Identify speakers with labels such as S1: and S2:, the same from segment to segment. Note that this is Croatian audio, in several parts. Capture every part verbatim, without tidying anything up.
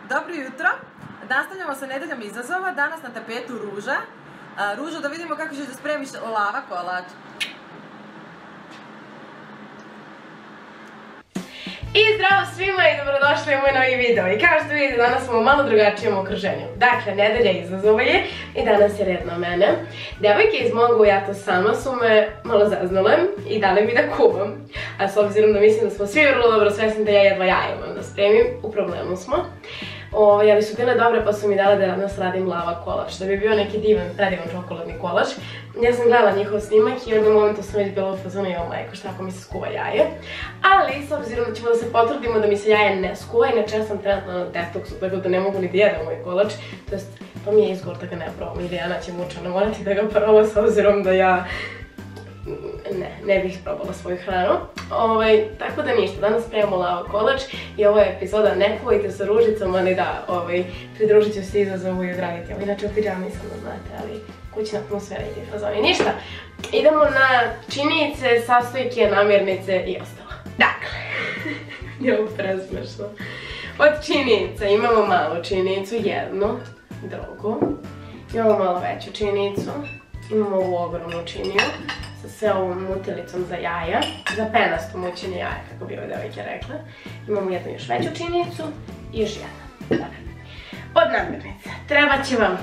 S1: Dobro jutro, nastavljamo sa nedeljom izazova, danas na tapetu Ruža. Ružo, da vidimo kako ćeš da spremiš lava kolač.
S2: I zdravo svima i dobrodošli u moj novi video. I kao što vidite, danas smo u malo drugačijem okruženju. Dakle, nedelja izazova je i danas je red na mene. Devojke iz Mongo, ja to sama, su me malo zaznale i dale mi da kuvam. A s obzirom da mislim da smo svi vrlo dobro svesni da ja jedva jaje imam da spremim, u problemu smo. Ali su bile dobre pa su mi dale da danas radim lava kolač, da bi bio neki divan, predivan čokoladni kolač. Ja sam gledala njihov snimak i u jednom momentu sam već bila u fazonu, joj majko, šta ako mi se skuva jaje. Ali s obzirom da ćemo da se potrudimo da mi se jaje ne skuva, inače ja sam trenutno na detoksu, tako da ne mogu ni da jedem moj kolač. To jest, to mi je izgovor da ga ne probam i Dijana će mučano morati da ga proba s obzirom da ja ne, ne bih probala svoju hranu. Tako da ništa, danas spremamo lava kolač i ovo je epizoda ne kuvajte sa ružicom, ali da, pridružit ću se izazovu i odraditi. Ali inače u pidžami sam, da znate, ali kućna atmosfera i ti fazoni. Ništa, idemo na činjenice, sastojke, namirnice i ostalo. Dakle, je ovo presmešno. Od činjenica imamo malu činjenicu, jednu, drugu. Imamo malo veću činjenicu, imamo ovu ogromnu činiju sa sve ovom mutilicom za jaja, za penasto mućenje jaja, kako bi ove devojke rekla. Imamo jednu još veću činjenicu i još jedna. Od namirnica treba će vam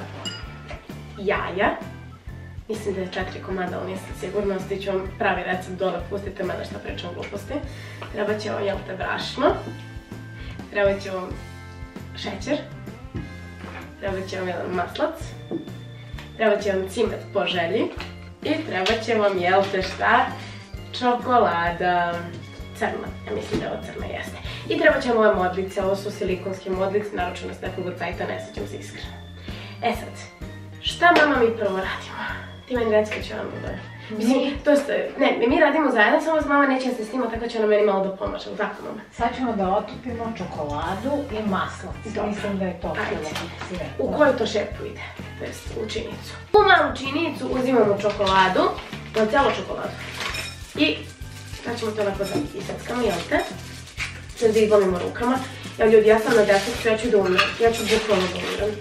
S2: jaja, mislim da je četiri komada, ali nisam sigurna, ostavit ću vam pravi recept dole, pustite mene šta pričam gluposti. Treba će vam, jel te, brašno, treba će vam šećer, treba će vam jedan maslac, treba će vam cimet po želji i treba će vam, jel te šta, čokolada, crna, ja mislim da je ovo crna, jeste. I treba će vam ove modlice, ovo su silikonske modlice, naručeno s nekog od sajta, ne sjećam se iskreno. E sad, šta mama mi prvo radimo? Ti meni reci kad ću vam da... Mislim, to je, ne, mi radimo zajedno, samo s mama neće se snima, tako će ona meni malo da pomaže, ali tako mama?
S3: Sad ćemo da otupimo čokoladu i maslac. Mislim da je to sve.
S2: U koju to šepu ide? To jest u činjenicu. U malu činjenicu uzimamo čokoladu, na celu čokoladu. I sad ćemo to onako da iseckamo, jel te? Sad da izlomimo rukama. Evo ljudi, ja sam na desetku, ja ću da umiram. Ja ću bukvalno da umiram.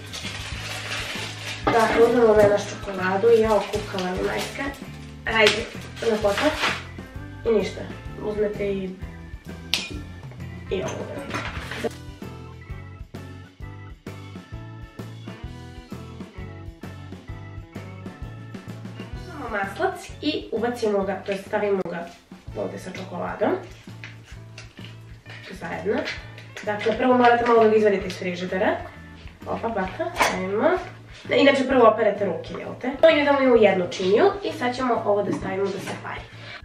S2: Dakle, uzmemo ove naš čokoladu i ja okukala mi majska. Ajde, na potak. I ništa. Uzmete i... i ovo da. Uzmemo maslac i ubacimo ga, to je stavimo ga ovdje sa čokoladom. Zajedno. Dakle, prvo morate malo da ga izvadite iz frižidera. Opa, baka, stavimo. Inače prvo operete ruke, jel te? To idemo u jednu činiju i sad ćemo ovo da stavimo da se pari.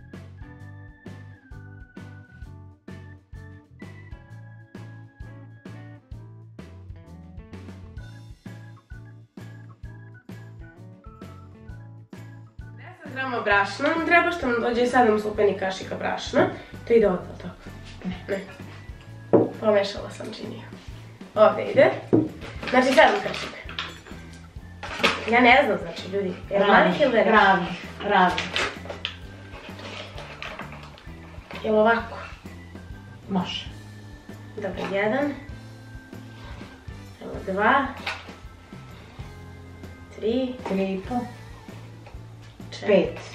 S2: deset grama brašna nam treba, što nam dođe sedam slupenih kašika brašna. To ide ovdje, ali tako? Ne. Pomešala sam činiju. Ovdje ide. Znači sedam kašika. Ja ne znam, znači, ljudi. Je li malih ili velikih?
S3: Ravnih, ravnih.
S2: Je li ovako?
S3: Može.
S2: Dobro, jedan. Evo dva. Tri.
S3: Tri i po.
S2: Četiri.
S3: Pet.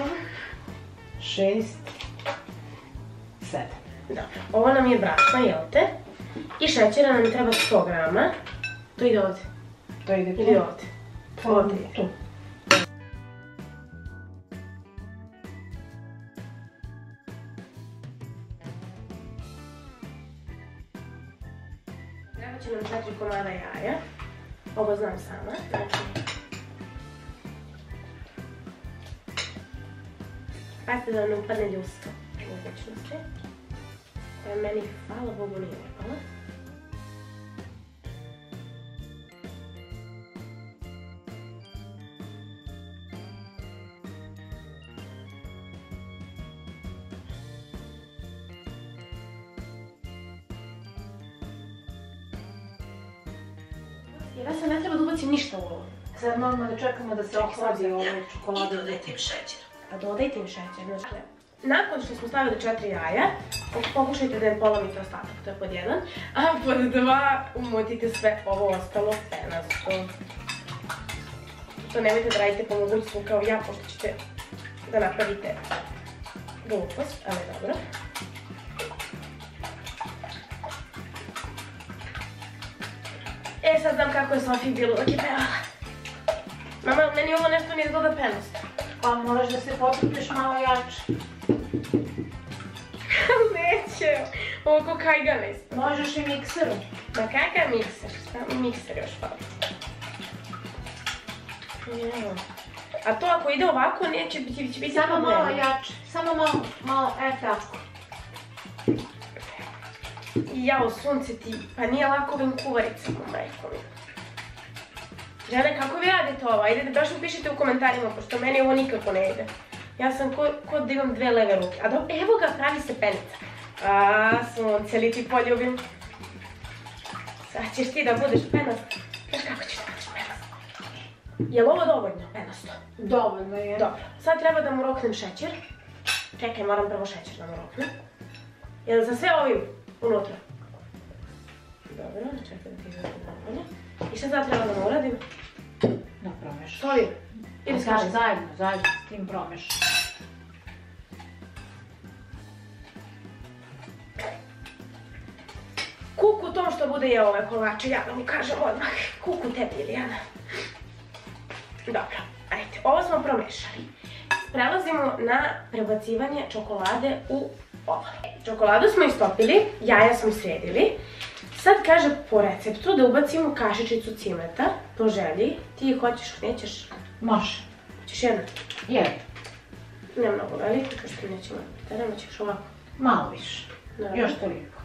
S3: Šest. Sedam.
S2: Dobro, ovo nam je brašna, jel te? I šećera nam treba sto grama. To ide ovdje.
S3: To ide tu?
S2: Ide ovdje. Ovdje je.
S3: Tu.
S2: Treba će nam četiri komada jaja. Ovo znam sama. Znači... Pazite da vam ne upadne ljuska. Mogućnosti. Koja meni, hvala Bogu, nije upala. Jer ja sam ne treba da ubacim ništa u ovo.
S3: Sad moramo da čekamo da se ohladi ovaj čokolada.
S1: I dodajte im šećer.
S2: Pa dodajte im šećer, znači. nakon što smo stavili četiri jaja, pokušajte da ne polomite ostatak, to je pod jedan, a pod dva umotite sve ovo ostalo penasto. To nemojte da radite po mogućstvu kao ja, pošto ćete da napravite glupost, ali dobro. E, sad znam kako je Sofiji bilo dok je pevala. Mama, meni ovo nešto ne izgleda penasto.
S3: Pa moraš da se potrupiš malo jače.
S2: Neće, ovo ko kajgana ispod.
S3: Možeš i mikserom.
S2: Ma kakav mikser? Samo mikser još fali. A to ako ide ovako neće biti, će biti
S3: samo
S2: problema.
S3: malo jače, samo malo, malo, e tako.
S2: Jao, sunce ti, pa nije lako ovim kuvaricama, majko mi. Žene, kako vi radite ovo? Ajde, baš mi pišite u komentarima, pošto meni ovo nikako ne ide. Ja sam ko da imam dve leve ruke. A dobro, evo ga, pravi se penica. A, sunce, li ti poljubim? Sad ćeš ti da budeš penast. Znaš kako ćeš da budeš penast? Je li ovo dovoljno penasto?
S3: Dovoljno je.
S2: Dobro, sad treba da mu roknem šećer. Čekaj, moram prvo šećer da mu roknem. Jel za sve ovim unutra? Dobro, čekaj da ti izvrtim nabolje. I šta sad treba da mu uradim?
S3: Da promešaš.
S2: S ovim? Ili s kašicom?
S3: Zajedno, zajedno s tim promešaš.
S2: Kuku tom što bude jeo ove kolače, ja da mu kažem odmah. Kuku tebi, Ilijana. Dobro, ajde, ovo smo promešali. Prelazimo na prebacivanje čokolade u ovo. Čokoladu smo istopili, jaja smo sredili. Sad kaže po receptu da ubacimo kašičicu cimeta, po želji. Ti hoćeš, nećeš?
S3: Može.
S2: Hoćeš jedno?
S3: Jedno.
S2: Ne mnogo veliko, kao što nećemo. Teramo ćeš ovako.
S3: Malo više. Još toliko.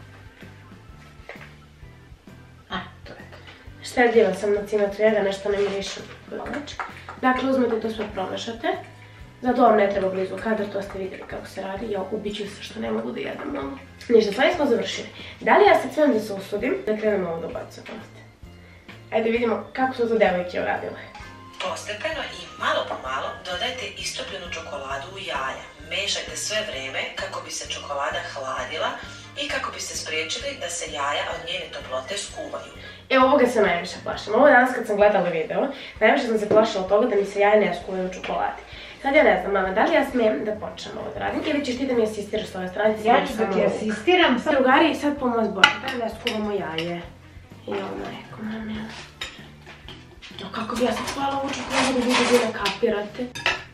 S3: A, to je to.
S2: Štedljiva sam na cimetu, ja da nešto ne mirišem. Dakle, uzmete to sve promešate. Zato vam ne treba blizu kadar, to ste vidjeli kako se radi. Ja ubit ću se što ne mogu da jedem malo. Ništa, stvari smo završili. Da li ja sad sve da se usudim da krenemo ovo da bacamo? Ajde vidimo kako su to devojke uradile.
S4: Postepeno i malo po malo dodajte istopljenu čokoladu u jaja. Mešajte sve vreme kako bi se čokolada hladila i kako biste spriječili da se jaja od njene toplote skuvaju.
S2: E, ovoga se najviše plašim. Ovo danas kad sam gledala video, najviše sam se plašila od toga da mi se jaja ne skuvaju u čokoladi. Sad ja ne znam, mama, da li ja smijem da počnem ovo da radim ili ćeš ti da mi asistiraš s ove strane?
S3: Ja ću da ti asistiram.
S2: Drugari, sad pomoć Bože, da da skuvamo jaje. I ovo majko, mami. O, kako bi ja sad hvala ovu čokoladu da vi da ne kapirate.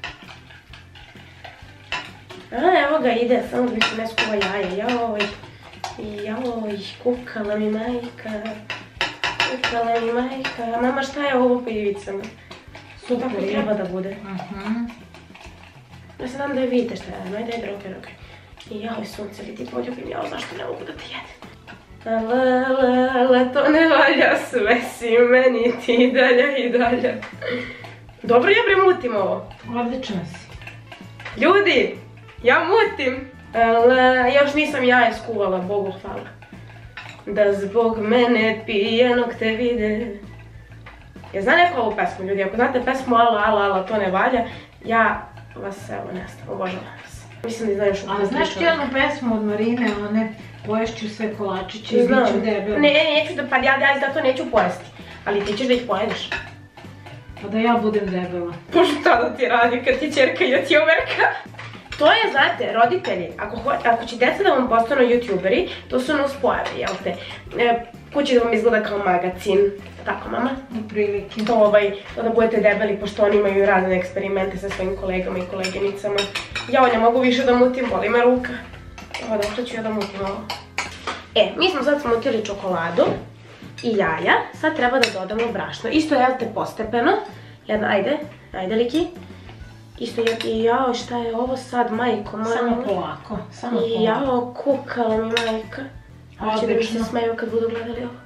S2: A, evo ga ide, samo da mi se ne skuva jaje. Joj, joj, kukala mi majka. Kukala mi majka. Mama, šta je ovo po ivicama? Super, kako treba da bude. Ja se nadam da je vidite šta je, ajde, ajde, okej, okej. I joj, sunce, li ti poljubim, jao, zašto ne mogu da te jedem? Ale, ale, ale, to ne valja, sve si meni ti dalje i dalje. Dobro, ja premutim ovo.
S3: Odlično si.
S2: Ljudi, ja mutim. Ale, još nisam jaje skuvala, Bogu hvala. Da zbog mene pijenog te vide. Ja znam neko ovu pesmu, ljudi, ako znate pesmu Ala, ala, ala, to ne valja, ja vas, evo, ne znam, obožavam vas. Mislim da znaju što
S3: A znaš ti jednu pesmu od Marine, one poješću sve kolačiće i bit ću debela?
S2: Ne, neću da, pa ja zato neću pojesti, ali ti ćeš da ih pojedeš.
S3: Pa da ja budem debela.
S2: Bože, šta da ti radi kad ti čerka i ti overka? To je, znate, roditelji, ako će deca da vam postanu youtuberi, to su nas pojave, jel te? Kuće da vam izgleda kao magazin, tako mama?
S3: U prilike.
S2: To ovaj, to da budete debeli, pošto oni imaju razne eksperimente sa svojim kolegama i koleginicama. Ja ne mogu više da mutim, boli me ruka. Evo da, što ću ja da mutim ovo. E, mi smo sad smutili čokoladu i jaja, sad treba da dodamo brašno. Isto jeste postepeno, jedna, ajde, ajde liki. Isto je, jao, šta je ovo sad, majko moja?
S3: Samo polako, samo polako.
S2: Jao, kukala mi majka. Hoće da mi se smeju kad budu gledali ovo.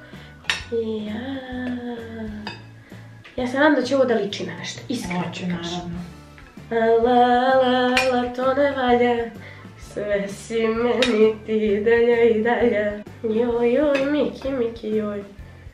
S2: Ja se nadam da će ovo da liči na nešto, iskreno ću kažem. Ala, ala, ala, to ne valja, sve si meni ti dalje i dalje. Joj, joj, Miki, Miki, joj.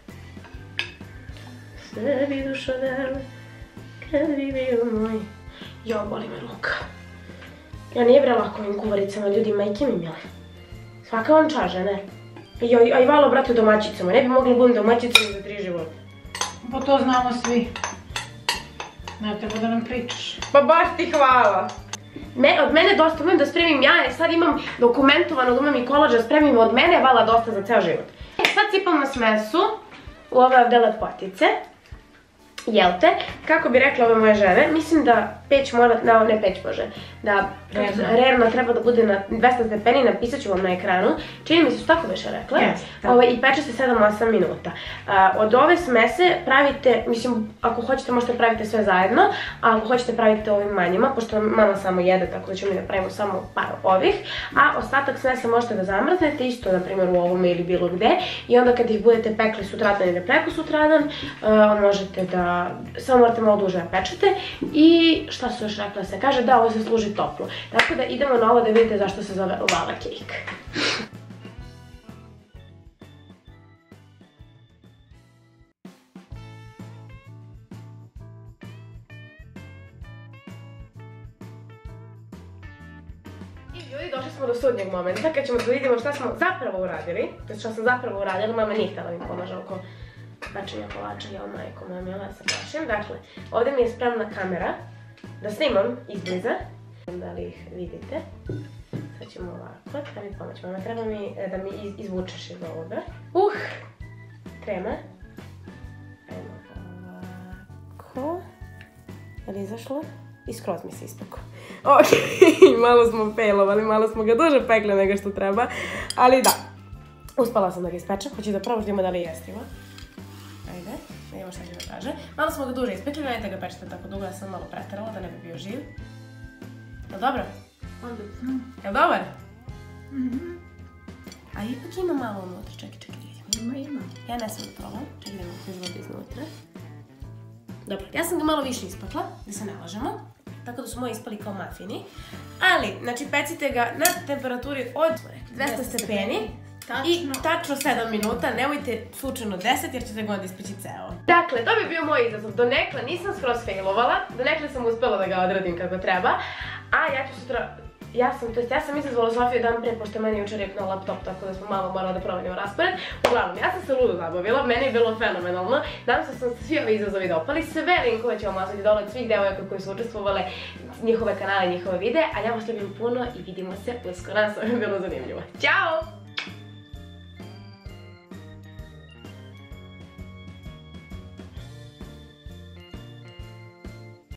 S2: Sve bi dušo dale, kad bi bio moj. Jo, boli me ruka. Ja nije bre lako ovim kuvaricama, ljudi, majke mi mile. Svaka vam čaže, ne? Joj, a i valo, brate, u domaćicama. Ne bi mogli budem domaćicama za tri života.
S3: Pa to znamo svi. Ne treba da nam pričaš.
S2: Pa baš ti hvala. Od mene dosta, umem da spremim jaje, sad imam dokumentovano da umem i kolač da spremim, od mene je vala dosta za ceo život. Sad sipam na smesu u ove ovde lepotice. Jel te? Kako bi rekla ove moje žene, mislim da peć mora, ne peć bože, da rerna treba da bude na dvesta stepeni, napisat ću vam na ekranu. Čini mi se su tako više rekla. I peče se sedam do osam minuta. Od ove smese pravite, mislim, ako hoćete možete pravite sve zajedno, a ako hoćete pravite ovim manjima, pošto mama samo jede, tako da ćemo mi da pravimo samo par ovih, a ostatak smese možete da zamrznete, isto na primjer u ovome ili bilo gde, i onda kad ih budete pekli sutradan ili preko sutradan, možete da, samo morate malo duže da pečete. I šta su još rekla se kaže, da ovo se služi toplo. Tako da idemo na ovo da vidite zašto se zove lava cake. I ljudi, došli smo do sudnjeg momenta kad ćemo da vidimo šta smo zapravo uradili. Šta sam zapravo uradila, mama nije htjela mi pomaže oko pečenja kolača, jel majko moja mila, ja se plašim. Dakle, ovdje mi je spremna kamera da snimam izbliza. Da li ih vidite. Sad ćemo ovako, treba mi pomoći. Mama, treba mi da mi izvučeš iz ovoga. Uh! Krema. Ajmo ovako. Je li izašlo? I skroz mi se ispeko. Ok, malo smo failovali, malo smo ga duže pekli nego što treba. Ali da, uspala sam da ga ispečem. Hoću da probam da li je jestivo. Ajde, da imamo šta će da kaže. Malo smo ga duže ispekli, nemojte ga pečete tako dugo, ja sam malo preterala da ne bi bio živ. Jel' dobro? Odlično. Jel' dobar? Mhm. A ipak ima malo unutra, čekaj, čekaj, vidimo.
S3: Ima, ima.
S2: Ja ne sam da probam, čekaj da mi izvodi iznutra. Dobro, ja sam ga malo više ispekla, da se ne lažemo. Tako da su moji ispali kao mafini. Ali, znači pecite ga na temperaturi od dvesta stepeni. I tačno sedam minuta, nemojte slučajno deset jer ćete ga onda ispeći ceo. Dakle, to bi bio moj izazov. Donekle nisam skroz failovala, donekle sam uspela da ga odradim kako treba. A ja ću sutra, ja sam, to jest ja sam izazvala Sofiju dan pre, pošto meni jučer ripnuo laptop, tako da smo malo morali da promenimo raspored. Uglavnom, ja sam se ludo zabavila, meni je bilo fenomenalno. Nadam se da sam svi ovi izazovi dopali. Sve linkove ću vam ostaviti dole od svih devojaka koji su učestvovale, njihove kanale, njihove videe. A ja vas ljubim puno i vidimo se uskoro. Nadam se da vam je bilo zanimljivo. Ćao!